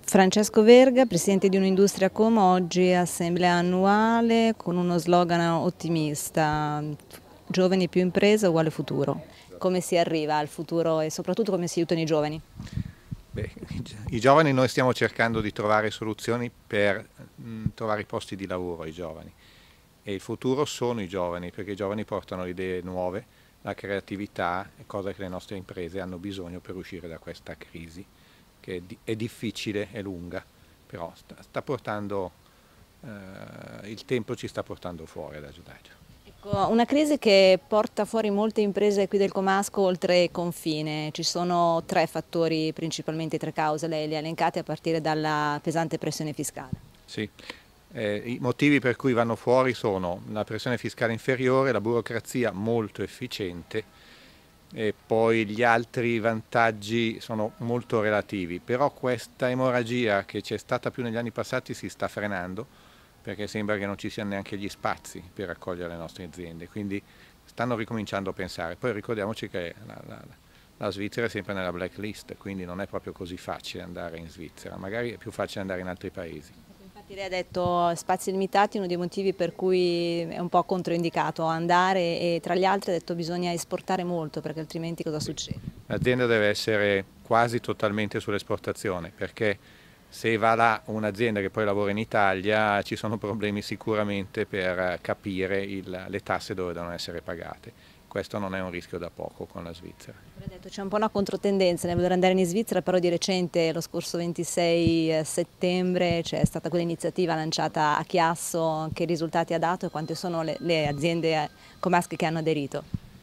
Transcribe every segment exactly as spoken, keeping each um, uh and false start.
Francesco Verga, presidente di Un'Industria Como, oggi assemblea annuale con uno slogan ottimista: giovani più impresa uguale futuro. Come si arriva al futuro e soprattutto come si aiutano i giovani? Beh, i giovani, noi stiamo cercando di trovare soluzioni per mh, trovare posti di lavoro ai giovani, e il futuro sono i giovani, perché i giovani portano le idee nuove, la creatività, cosa che le nostre imprese hanno bisogno per uscire da questa crisi che è, di è difficile, è lunga, però sta, sta portando, eh, il tempo ci sta portando fuori ad agio d'agio. Ecco, una crisi che porta fuori molte imprese qui del Comasco oltre confine. Ci sono tre fattori, principalmente tre cause, lei le ha elencate, a partire dalla pesante pressione fiscale. Sì. Eh, I motivi per cui vanno fuori sono la pressione fiscale inferiore, la burocrazia molto efficiente, e poi gli altri vantaggi sono molto relativi, però questa emorragia che c'è stata più negli anni passati si sta frenando, perché sembra che non ci siano neanche gli spazi per accogliere le nostre aziende, quindi stanno ricominciando a pensare. Poi ricordiamoci che la, la, la Svizzera è sempre nella blacklist, quindi non è proprio così facile andare in Svizzera, magari è più facile andare in altri paesi. Lei ha detto spazi limitati, uno dei motivi per cui è un po' controindicato andare, e tra gli altri ha detto bisogna esportare molto, perché altrimenti cosa succede? L'azienda deve essere quasi totalmente sull'esportazione, perché se va là un'azienda che poi lavora in Italia ci sono problemi sicuramente per capire il, le tasse dove devono essere pagate. Questo non è un rischio da poco con la Svizzera. C'è un po' una controtendenza nel voler andare in Svizzera, però di recente, lo scorso ventisei settembre, c'è stata quell'iniziativa lanciata a Chiasso. Che risultati ha dato e quante sono le, le aziende comasche che hanno aderito?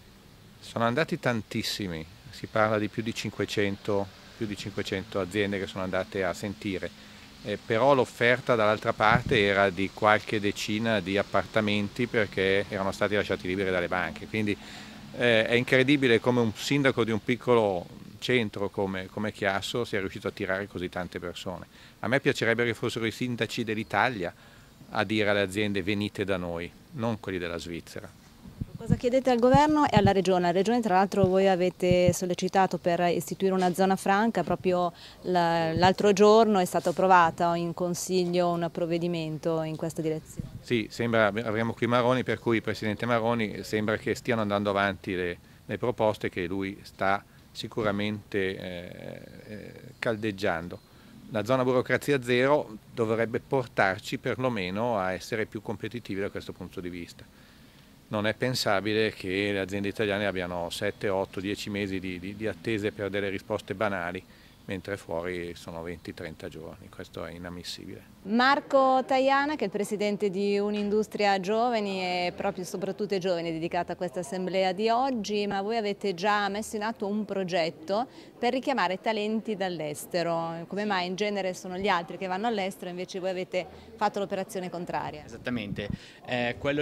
Sono andati tantissimi, si parla di più di cinquecento, più di cinquecento aziende che sono andate a sentire, eh, però l'offerta dall'altra parte era di qualche decina di appartamenti, perché erano stati lasciati liberi dalle banche, quindi eh, è incredibile come un sindaco di un piccolo centro come, come Chiasso sia riuscito a attirare così tante persone. A me piacerebbe che fossero i sindaci dell'Italia a dire alle aziende: venite da noi, non quelli della Svizzera. Cosa chiedete al governo e alla regione? La regione, tra l'altro, voi avete sollecitato per istituire una zona franca. Proprio l'altro giorno è stato approvato in consiglio un provvedimento in questa direzione. Sì, sembra, avremo qui Maroni, per cui il Presidente Maroni sembra che stiano andando avanti le, le proposte che lui sta sicuramente eh, eh, caldeggiando. La zona burocrazia zero dovrebbe portarci perlomeno a essere più competitivi da questo punto di vista. Non è pensabile che le aziende italiane abbiano sette, otto, dieci mesi di, di, di attese per delle risposte banali, mentre fuori sono venti trenta giorni. Questo è inammissibile. Marco Tajana, che è il presidente di Un'Industria Giovani, e proprio soprattutto ai giovani è dedicata a questa assemblea di oggi, ma voi avete già messo in atto un progetto per richiamare talenti dall'estero. Come mai in genere sono gli altri che vanno all'estero, invece voi avete fatto l'operazione contraria? Esattamente, eh, quello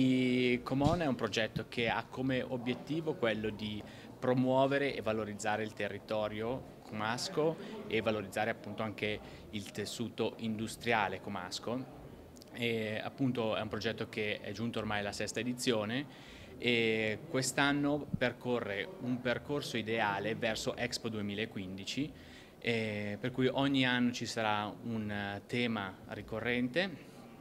di Comon è un progetto che ha come obiettivo quello di promuovere e valorizzare il territorio comasco e valorizzare appunto anche il tessuto industriale comasco. E appunto è un progetto che è giunto ormai alla sesta edizione, e quest'anno percorre un percorso ideale verso Expo duemilaquindici, eh, per cui ogni anno ci sarà un tema ricorrente,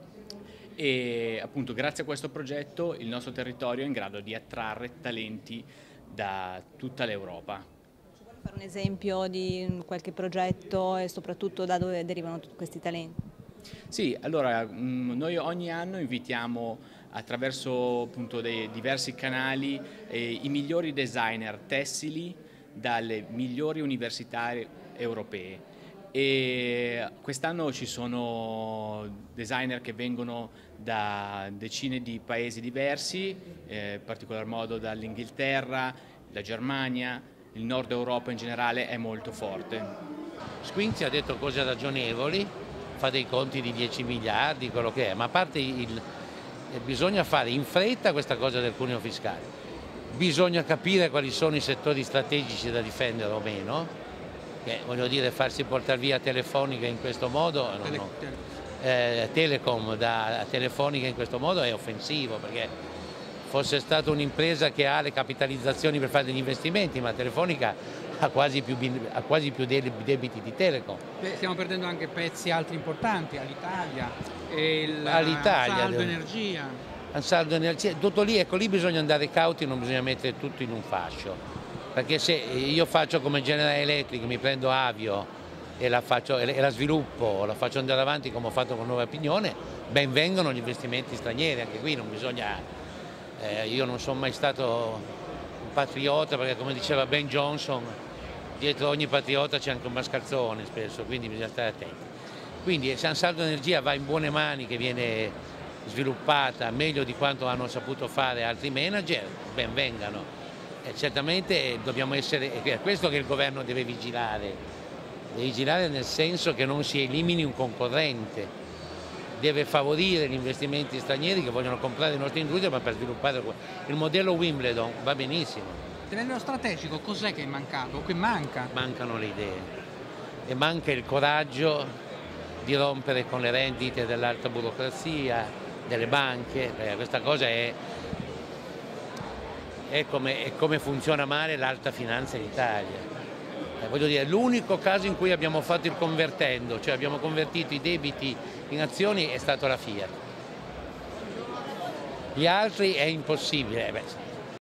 e appunto grazie a questo progetto il nostro territorio è in grado di attrarre talenti da tutta l'Europa. Ci vuole fare un esempio di qualche progetto e soprattutto da dove derivano tutti questi talenti? Sì, allora noi ogni anno invitiamo attraverso appunto dei diversi canali eh, i migliori designer tessili dalle migliori università europee, e quest'anno ci sono designer che vengono da decine di paesi diversi, eh, in particolar modo dall'Inghilterra, la Germania, il nord Europa in generale è molto forte. Squinzi ha detto cose ragionevoli, fa dei conti di dieci miliardi, quello che è, ma a parte il, bisogna fare in fretta questa cosa del cuneo fiscale, bisogna capire quali sono i settori strategici da difendere o meno, che voglio dire, farsi portare via Telefonica in questo modo, no, no. Eh, Telecom da Telefonica in questo modo è offensivo, perché fosse stata un'impresa che ha le capitalizzazioni per fare degli investimenti, ma Telefonica ha quasi più, ha quasi più debiti di Telecom. Beh, stiamo perdendo anche pezzi altri importanti, Alitalia, e il Alitalia, saldo energia. Saldo energia, tutto lì, ecco, lì bisogna andare cauti, non bisogna mettere tutto in un fascio, perché se io faccio come General Electric, mi prendo Avio e la, faccio, e la sviluppo, la faccio andare avanti come ho fatto con Nuova Pignone, ben vengono gli investimenti stranieri, anche qui non bisogna, eh, io non sono mai stato un patriota, perché come diceva Ben Johnson, dietro ogni patriota c'è anche un mascalzone spesso, quindi bisogna stare attenti. Quindi San Saldo Energia va in buone mani, che viene sviluppata meglio di quanto hanno saputo fare altri manager, ben vengano. E certamente dobbiamo essere, è questo che il governo deve vigilare, deve vigilare nel senso che non si elimini un concorrente, deve favorire gli investimenti stranieri che vogliono comprare le nostre industrie, ma per sviluppare il modello Wimbledon va benissimo. A livello strategico cos'è che è mancato? Che manca? Mancano le idee e manca il coraggio di rompere con le rendite dell'alta burocrazia, delle banche, perché questa cosa è, è, come, è come funziona male l'alta finanza in Italia. Eh, voglio dire, l'unico caso in cui abbiamo fatto il convertendo, cioè abbiamo convertito i debiti in azioni, è stato la Fiat. Gli altri è impossibile. Eh beh,